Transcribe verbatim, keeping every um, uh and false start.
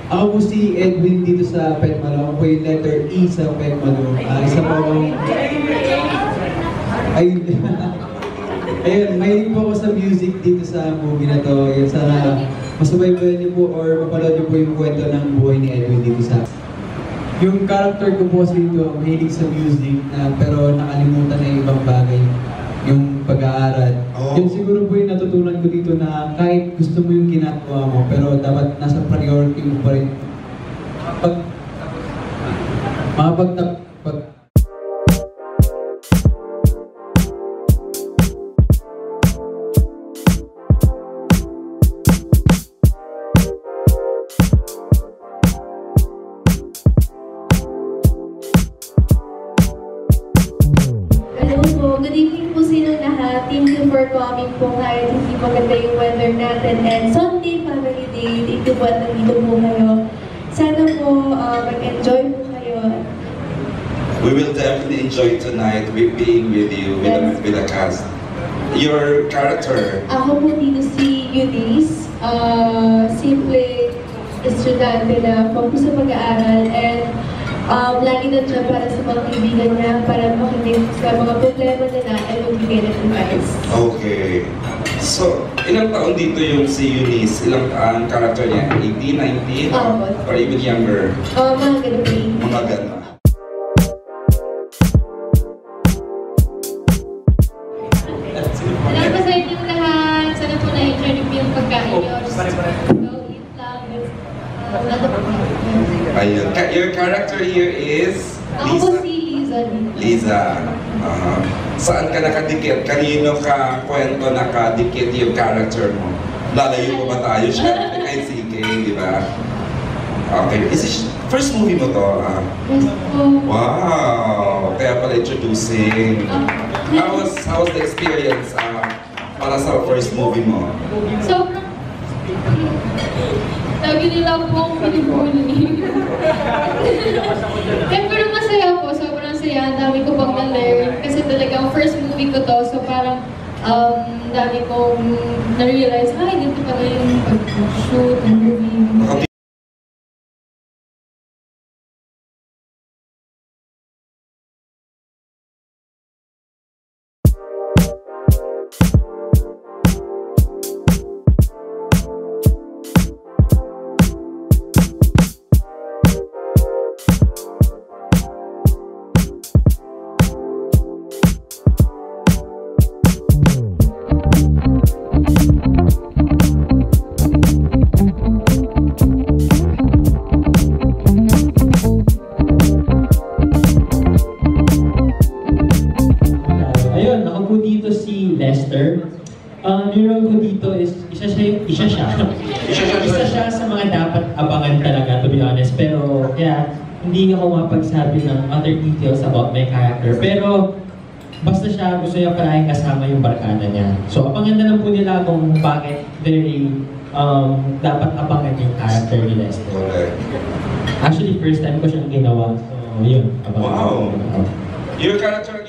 Ako po si Edwin dito sa Petmalo. Ako po yung letter E sa Petmalo. Uh, isa po akong... Ayun. Ayun, mahilig po ako sa music dito sa movie na to. Ayun, sana masubaybayan niyo po or mapanood niyo po yung kwento ng buhay ni Edwin dito sa... Yung character ko po kasi dito, mahilig sa music, na, pero nakalimutan na yung ibang bagay. Yung pag-aaral. Oh. Yun siguro po yung natutunan ko dito na kahit gusto mo yung ginagawa mo, pero dapat nasa priority mo pa rin. Pag... Makapagtap... Pag, Good evening po sa inyong lahat. Thank you for coming po kahit hindi maganda yung weather natin. And Sunday Family Day, thank you po at nandito po kayo. Sana po uh, mag-enjoy po kayo. We will definitely enjoy tonight with being with you, with, yes. the, with the cast. Your character? Ako po dito si Eunice. Uh, simple estudyante na focus sa pag-aaral and Um, lagi na siya para sa mga kaibigan niya, para makinig sa mga problema nila at magbigay ng advice. Okay. So, ilang taon dito yung si Eunice? Ilang ang character niya? eighteen, nineteen? Oh, or even younger? Oh, mga ganun. Mga ganun. Salamat sa inyong lahat. Sana po na-enjoy niyo yung pagkain niyo. Ayun. Your character here is Lisa? Ako si Liza. Liza. Uh, saan ka nakadikit? Kanino ka kwento nakadikit yung character mo? Lalayo pa ba tayo? Siyempre kay C K, di ba? Okay. Is this first movie mo to? Uh, yes po. Wow! Kaya pala introducing. How was, how was the experience uh, para sa first movie mo? Sobrang... Lagi nila po ang pinipuli. Eh, pero masaya po, sobrang saya. Ang dami ko pang na-learn. Kasi talagang first movie ko to, so parang um, dami kong na-realize, ay, dito pala yung pag-shoot ng movie. Ang uh, role ko dito is isa siya, isa siya, isa siya sa mga dapat abangan talaga, to be honest. Pero kaya hindi ako mapagsabi ng other details about my character. Pero basta siya gusto niya palaging kasama yung barkada niya. So abangan na lang po nila kung bakit very um, dapat abangan yung character ni Lester. Actually, first time ko siyang ginawa. So yun, abangan. Wow! Your character